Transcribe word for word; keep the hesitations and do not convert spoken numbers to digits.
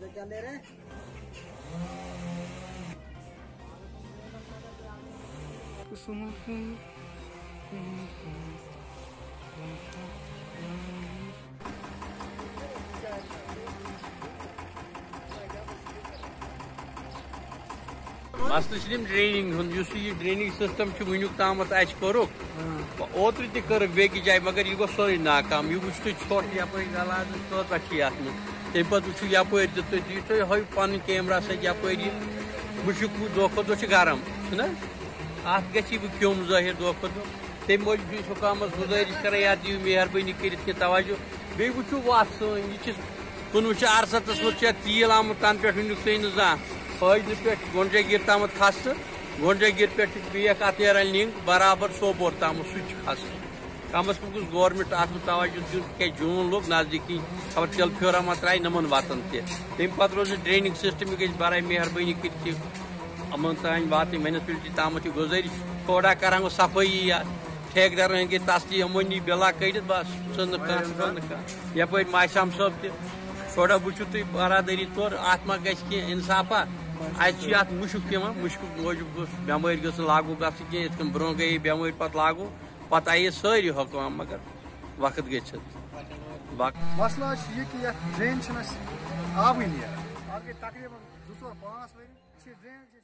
क्या ले रहे हैं? मसले ड्रेनिंग हूँ ड्रेनिंग सिस्टम वनुक ताम कोरुक ओतर तक बेकि जाए मगर यह गो सोई नाकाम यह वो छोट यप कौत तम पे वो यप तुम हव पन कैमरा सत यप मुशक दह खो दह गरम ना अत ग क्योम ज़ाहिर दह खो दह तम मूजूब हुकामस गुजारिश कर दिव मेहरबानी कर तवज्जो बे वो वत सन यह कुनवु अरसतस वो तील आमुत तन पे वनुक तुम ना फैज पे गोंजा गिर तम खस गोंजा गिर पे अतर लिंक बराबर सोपोर तम सह खस कम अज कम गो गवर्नमेंट अत तवज्जो दिन क्या जून लोग नजदीकी खबर तिल फ्योरा मा त्राय नमन वतन तम पे रोज ड्रेनिंग सिस्टम गई बराए मेहरबानी कर अमन तान वात म्यूनसिपलिटी तम गुजारिश थोड़ा करा सफाई या ठेकेदार गई तस्ली अमनी बिला कड़ बस सन यप माशम सब थोड़ा वो तुम बरादरी तौर अत मा ग इंसाफा अत मुशक दिवान मुशक मूजूब बेमारी गो लागू गो ब्रो गई बेमारी पे लागू पत आई सारी हुकाम मगर वक्त ग मसला यह कि ड्रेन आबी तकरीबन जो पाँच वी ड्रेन